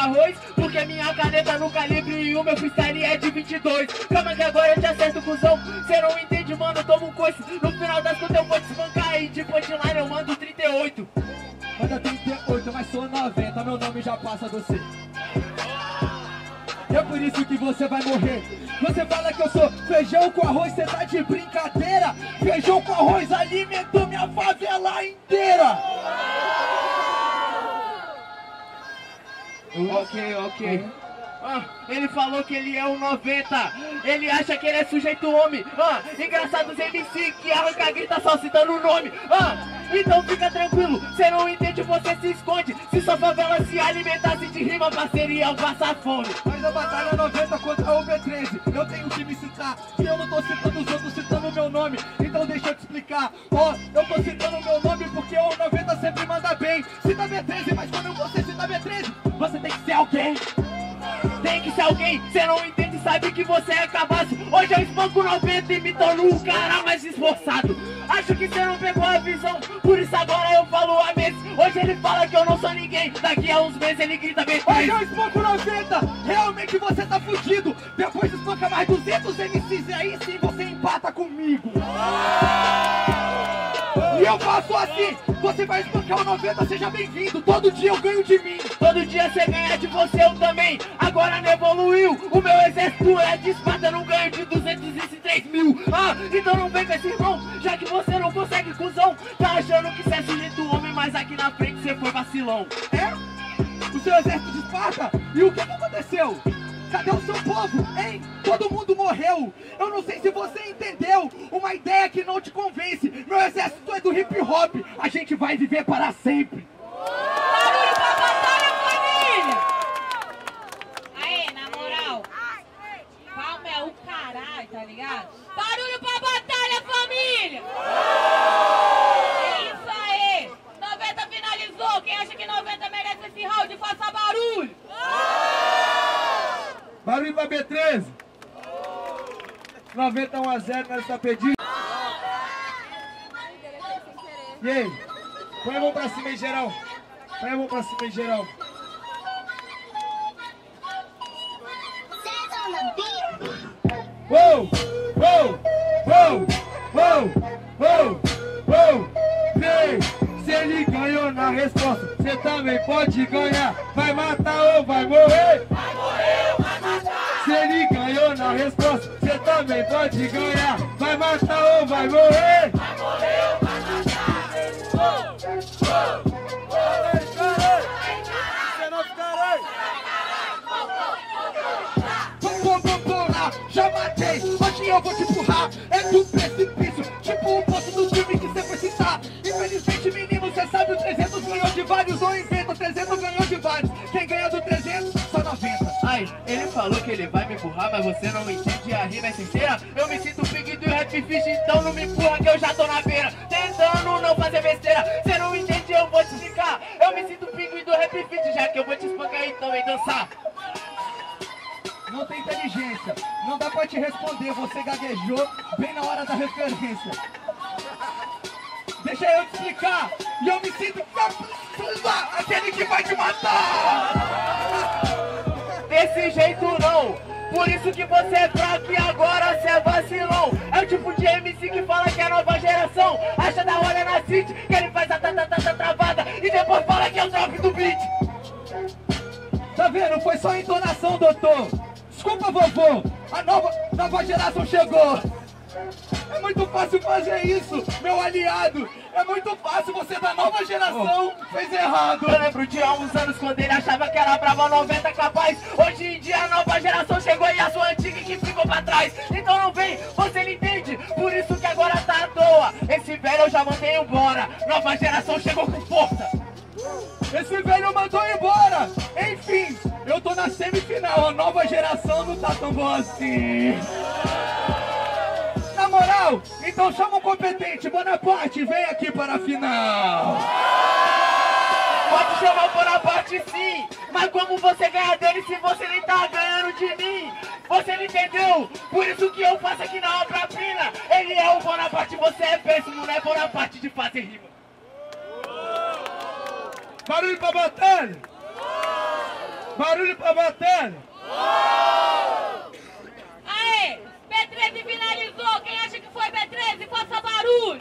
arroz, porque minha caneta no calibre e o meu freestyle é de 22. Calma que agora eu te acerto, cuzão. Cê não entende, mano, eu tomo um coice. No final das contas eu vou te espancar e de punchline eu mando 38. Manda 38, mas sou 90, meu nome já passa do C. É por isso que você vai morrer. Você fala que eu sou feijão com arroz, cê tá de brincadeira. Feijão com arroz alimentou minha favela inteira. Ok. Ele falou que ele é um 90. Ele acha que ele é sujeito homem. Engraçado os MC que arranca a grita só citando o nome. Então fica tranquilo, cê não entende, você se esconde. Se sua favela se alimentasse de rima, parceria eu passar fome. Mas a batalha 90 contra o B13, eu tenho que me citar. Se eu não tô citando os outros, citando o meu nome, então deixa eu te explicar. Eu tô citando o meu nome porque o 90 sempre manda bem. Cita B13, mas quando você cita B13, você tem que ser alguém. Tem que ser alguém, cê não entende, sabe que você é cabaço. Hoje eu espanco 90 e me torno um cara mais esforçado. Acho que cê não pegou a visão, por isso agora eu falo a meses. Hoje ele fala que eu não sou ninguém, daqui a uns meses ele grita bem. Hoje eu espanco 90, realmente você tá fudido. Depois espanca mais 200 MCs e aí sim você empata comigo. E eu faço assim, você vai espancar o 90, seja bem-vindo. Todo dia eu ganho de mim. Todo dia você ganha de você, eu também. Agora não evoluiu, o meu exército é de Esparta, não ganho de 203 mil. Então não vem com esse irmão, já que você não consegue, cuzão. Tá achando que você é sujeito homem, mas aqui na frente você foi vacilão. É? O seu exército de Esparta? E o que aconteceu? Cadê o seu povo, hein? Todo mundo morreu. Eu não sei se você entendeu. Uma ideia que não te convence. Meu exército é do hip hop. A gente vai viver para sempre. Barulho pra batalha, família! Aê, na moral. Palma é o caralho, tá ligado? Barulho pra batalha, família! É isso aí! 90 finalizou. Quem acha que 90 merece esse round, faça barulho! Barulho pra B13. 91 a 0, nós está pedindo. E aí? Põe a mão pra cima em geral. Põe a mão pra cima em geral. Uou! Uou! Uou! Uou! Uou! Uou! Vem! Se ele ganhou na resposta, você também pode ganhar. Vai matar ou vai morrer? Vai morrer ou vai matar? Se ele ganhou na resposta, você também pode ganhar. Vai matar ou vai morrer? Vai morrer ou vai matar? Já matei, hoje eu vou te empurrar. É do precipício, tipo o poço do time que você foi citar. Infelizmente, menino, você sabe o 300 ganhou de vários. Não inventa, o 300 ganhou de vários. Quem ganha do 300, só 90. Ele falou que ele vai me empurrar, mas você não entende, a rima é sincera. Eu me sinto pig do Rap Fish, então não me empurra que eu já tô na beira. Tentando não fazer besteira, você não entende, eu vou te explicar. Eu me sinto pig do Rap Fish, já que eu vou te espancar então e dançar. Não tem inteligência, não dá pra te responder, você gaguejou bem na hora da referência. Deixa eu te explicar, e eu me sinto aquele que vai te matar. Desse jeito não, por isso que você é fraco e agora você é vacilão. É o tipo de MC que fala que é nova geração, acha da hora na city, que ele faz a travada e depois fala que é o drop do beat. Tá vendo? Foi só entonação, doutor. Desculpa, vovô, a nova geração chegou. É muito fácil fazer isso, meu aliado. É muito fácil, você da nova geração fez errado. Eu lembro de há uns anos quando ele achava que era brava 90 capaz. Hoje em dia a nova geração chegou e a sua antiga que ficou pra trás. Então não vem, você não entende, por isso que agora tá à toa. Esse velho eu já mandei embora, nova geração chegou com força. Esse velho mandou embora. Enfim, eu tô na semifinal, a nova geração não tá tão boa assim. Na moral, então chama o competente, Bonaparte, vem aqui para a final. Pode chamar o Bonaparte sim, mas como você ganha dele se você nem tá ganhando de mim? Você não entendeu? Por isso que eu faço aqui na obra fina. Ele é o Bonaparte, você é péssimo, não é Bonaparte de fazer rima. Barulho pra batalha! Barulho pra batalha. Aê, B13 finalizou. Quem acha que foi B13, faça barulho.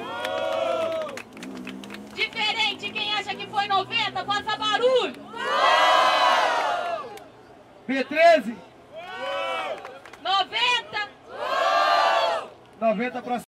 Diferente, quem acha que foi 90, faça barulho. B13. 90. 90 pra